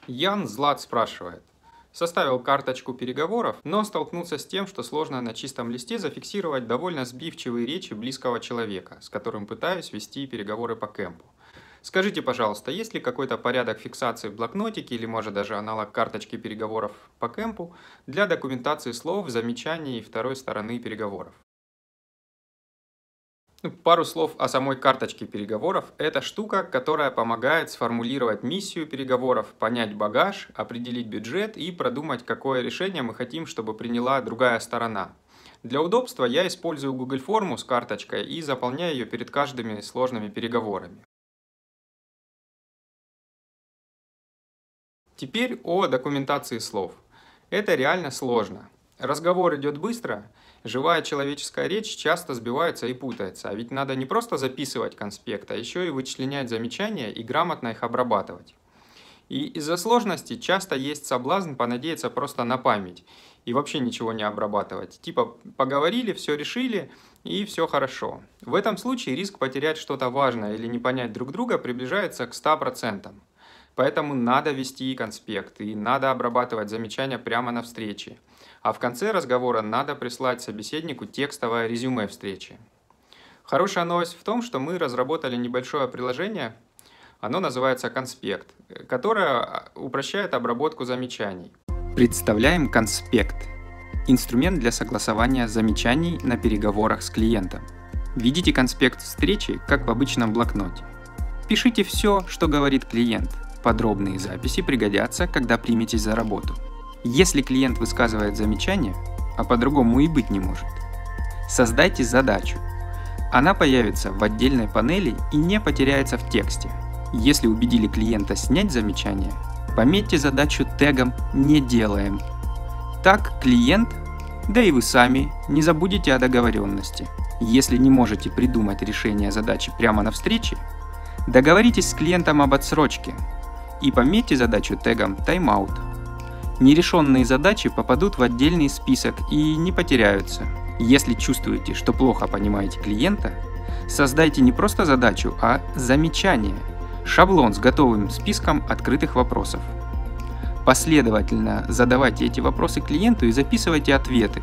Ян Злат спрашивает. Составил карточку переговоров, но столкнулся с тем, что сложно на чистом листе зафиксировать довольно сбивчивые речи близкого человека, с которым пытаюсь вести переговоры по кемпу. Скажите, пожалуйста, есть ли какой-то порядок фиксации в блокнотике или может даже аналог карточки переговоров по кемпу для документации слов, замечаний второй стороны переговоров? Пару слов о самой карточке переговоров. Это штука, которая помогает сформулировать миссию переговоров, понять багаж, определить бюджет и продумать, какое решение мы хотим, чтобы приняла другая сторона. Для удобства я использую Google форму с карточкой и заполняю ее перед каждыми сложными переговорами. Теперь о документации слов. Это реально сложно. Разговор идет быстро, живая человеческая речь часто сбивается и путается, а ведь надо не просто записывать конспект, а еще и вычленять замечания и грамотно их обрабатывать. И из-за сложности часто есть соблазн понадеяться просто на память и вообще ничего не обрабатывать. Типа поговорили, все решили и все хорошо. В этом случае риск потерять что-то важное или не понять друг друга приближается к 100%. Поэтому надо вести конспект и надо обрабатывать замечания прямо на встрече. А в конце разговора надо прислать собеседнику текстовое резюме встречи. Хорошая новость в том, что мы разработали небольшое приложение, оно называется «Конспект», которое упрощает обработку замечаний. Представляем конспект – инструмент для согласования замечаний на переговорах с клиентом. Видите конспект встречи, как в обычном блокноте. Пишите все, что говорит клиент. Подробные записи пригодятся, когда приметесь за работу. Если клиент высказывает замечание, а по-другому и быть не может, создайте задачу. Она появится в отдельной панели и не потеряется в тексте. Если убедили клиента снять замечание, пометьте задачу тегом «Не делаем». Так клиент, да и вы сами, не забудете о договоренности. Если не можете придумать решение задачи прямо на встрече, договоритесь с клиентом об отсрочке и пометьте задачу тегом «Тайм-аут». Нерешенные задачи попадут в отдельный список и не потеряются. Если чувствуете, что плохо понимаете клиента, создайте не просто задачу, а замечание, шаблон с готовым списком открытых вопросов. Последовательно задавайте эти вопросы клиенту и записывайте ответы.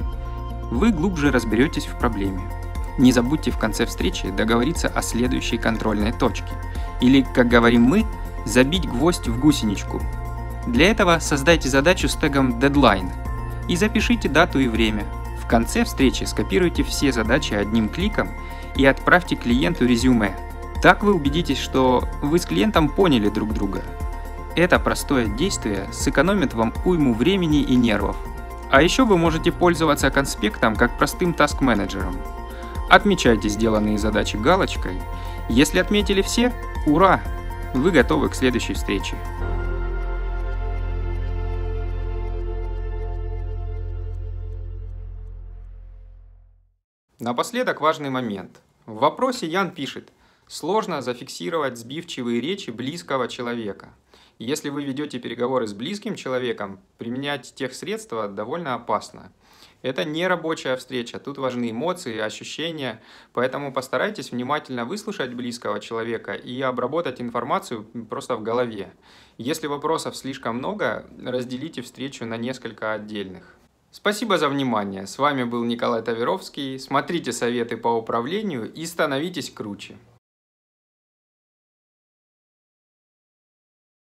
Вы глубже разберетесь в проблеме. Не забудьте в конце встречи договориться о следующей контрольной точке. Или, как говорим мы, забить гвоздь в гусеничку. Для этого создайте задачу с тегом Deadline и запишите дату и время. В конце встречи скопируйте все задачи одним кликом и отправьте клиенту резюме. Так вы убедитесь, что вы с клиентом поняли друг друга. Это простое действие сэкономит вам уйму времени и нервов. А еще вы можете пользоваться конспектом как простым таск-менеджером. Отмечайте сделанные задачи галочкой. Если отметили все, ура! Вы готовы к следующей встрече. Напоследок важный момент. В вопросе Ян пишет: сложно зафиксировать сбивчивые речи близкого человека. Если вы ведете переговоры с близким человеком, применять техсредства довольно опасно. Это не рабочая встреча, тут важны эмоции, ощущения, поэтому постарайтесь внимательно выслушать близкого человека и обработать информацию просто в голове. Если вопросов слишком много, разделите встречу на несколько отдельных. Спасибо за внимание. С вами был Николай Таверовский. Смотрите советы по управлению и становитесь круче.